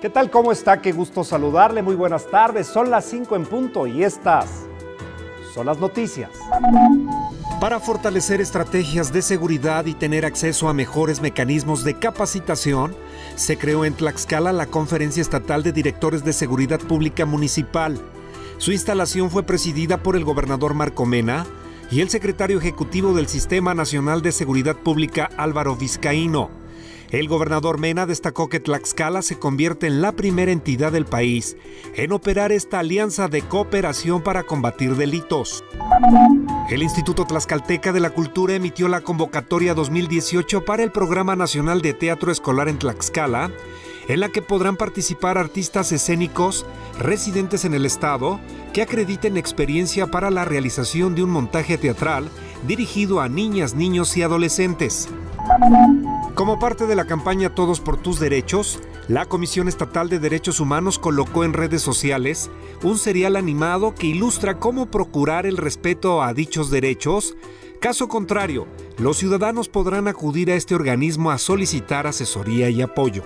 ¿Qué tal? ¿Cómo está? Qué gusto saludarle. Muy buenas tardes. Son las 5 en punto y estas son las noticias. Para fortalecer estrategias de seguridad y tener acceso a mejores mecanismos de capacitación, se creó en Tlaxcala la Conferencia Estatal de Directores de Seguridad Pública Municipal. Su instalación fue presidida por el gobernador Marco Mena y el secretario ejecutivo del Sistema Nacional de Seguridad Pública, Álvaro Vizcaíno. El gobernador Mena destacó que Tlaxcala se convierte en la primera entidad del país en operar esta alianza de cooperación para combatir delitos. El Instituto Tlaxcalteca de la Cultura emitió la convocatoria 2018 para el Programa Nacional de Teatro Escolar en Tlaxcala, en la que podrán participar artistas escénicos residentes en el estado que acrediten experiencia para la realización de un montaje teatral dirigido a niñas, niños y adolescentes. Como parte de la campaña Todos por tus Derechos, la Comisión Estatal de Derechos Humanos colocó en redes sociales un serial animado que ilustra cómo procurar el respeto a dichos derechos. Caso contrario, los ciudadanos podrán acudir a este organismo a solicitar asesoría y apoyo.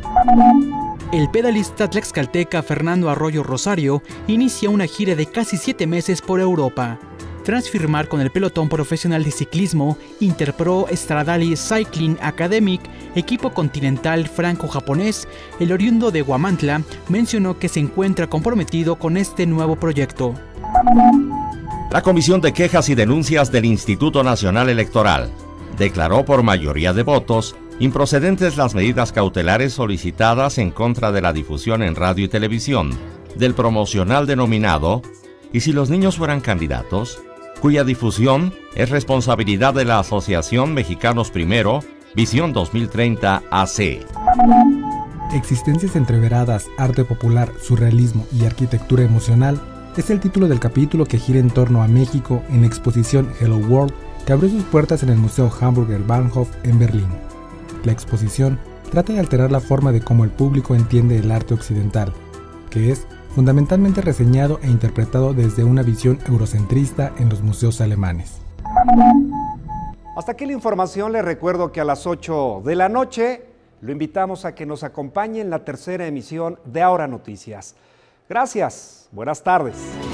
El pedalista tlaxcalteca Fernando Arroyo Rosario inicia una gira de casi 7 meses por Europa. Tras firmar con el pelotón profesional de ciclismo Interpro Stradale Cycling Academic, equipo continental franco-japonés, el oriundo de Huamantla mencionó que se encuentra comprometido con este nuevo proyecto. La Comisión de Quejas y Denuncias del Instituto Nacional Electoral declaró por mayoría de votos improcedentes las medidas cautelares solicitadas en contra de la difusión en radio y televisión del promocional denominado "Y si los niños fueran candidatos", cuya difusión es responsabilidad de la Asociación Mexicanos Primero, Visión 2030 AC. Existencias entreveradas, arte popular, surrealismo y arquitectura emocional es el título del capítulo que gira en torno a México en la exposición Hello World, que abrió sus puertas en el Museo Hamburger Bahnhof en Berlín. La exposición trata de alterar la forma de cómo el público entiende el arte occidental, que es fundamentalmente reseñado e interpretado desde una visión eurocentrista en los museos alemanes. Hasta aquí la información. Les recuerdo que a las 8 de la noche lo invitamos a que nos acompañe en la tercera emisión de Ahora Noticias. Gracias, buenas tardes.